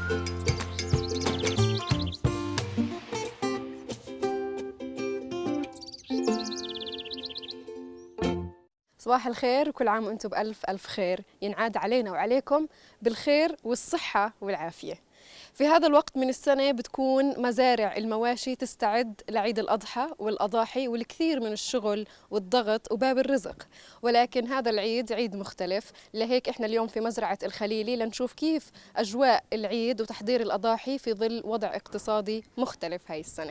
صباح الخير وكل عام وانتم بألف ألف خير، ينعاد علينا وعليكم بالخير والصحة والعافية. في هذا الوقت من السنة بتكون مزارع المواشي تستعد لعيد الأضحى والأضاحي والكثير من الشغل والضغط وباب الرزق، ولكن هذا العيد عيد مختلف. لهيك احنا اليوم في مزرعة الخليلي لنشوف كيف أجواء العيد وتحضير الأضاحي في ظل وضع اقتصادي مختلف هاي السنة.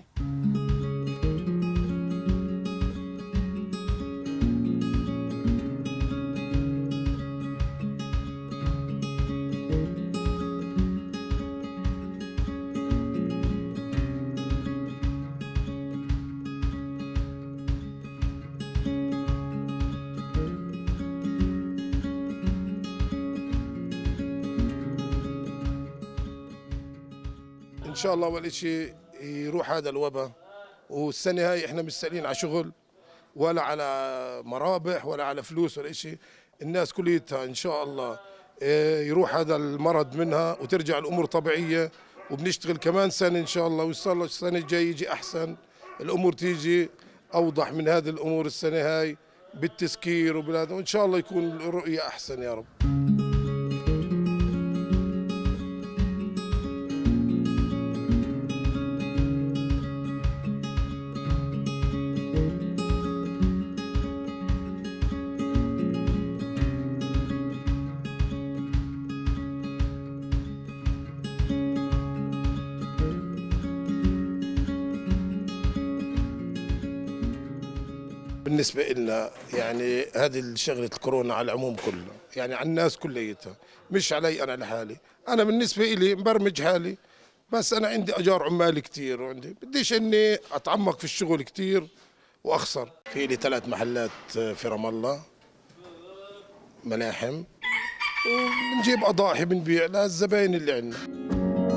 ان شاء الله اول شيء يروح هذا الوباء، والسنه هاي احنا مش سائلين على شغل ولا على مرابح ولا على فلوس ولا شيء. الناس كليتها ان شاء الله يروح هذا المرض منها وترجع الامور طبيعيه، وبنشتغل كمان سنه ان شاء الله، وان شاء الله السنه الجايه يجي احسن، الامور تيجي اوضح من هذه الامور السنه هاي بالتسكير وبهذا، وان شاء الله يكون الرؤيه احسن يا رب. بالنسبة لنا يعني هذه شغلة الكورونا على العموم كله، يعني على الناس كليتها، مش علي أنا لحالي. أنا بالنسبة لي مبرمج حالي، بس أنا عندي أجار عمال كتير، وعندي بديش إني أتعمق في الشغل كتير وأخسر. في لي 3 محلات في رام الله ملاحم، وبنجيب أضاحي بنبيع للزباين اللي عندنا.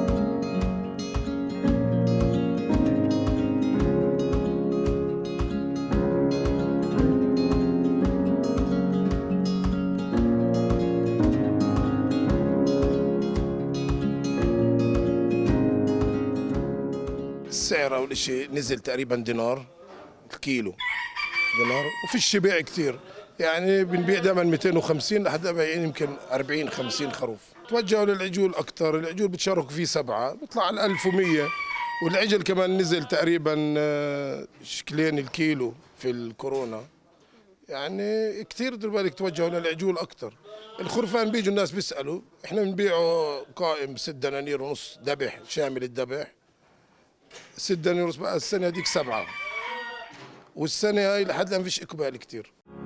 السعر أول شيء نزل تقريبا دينار الكيلو، دينار، وفي الشبيع كثير، يعني بنبيع دائما 250 لحد بايعين يمكن 40 50 خروف. توجهوا للعجول اكثر، العجول بتشاركوا فيه 7 بيطلع على 1100، والعجل كمان نزل تقريبا شكلين الكيلو في الكورونا، يعني كثير دير بالك توجهوا للعجول اكثر. الخرفان بيجوا الناس بيسالوا، احنا بنبيعه قائم 6 دنانير ونص ذبح شامل الذبح، 6 دنانير ونص. بقى السنه هذيك 7، والسنه هاي لحد الان فيش اقبال كثير.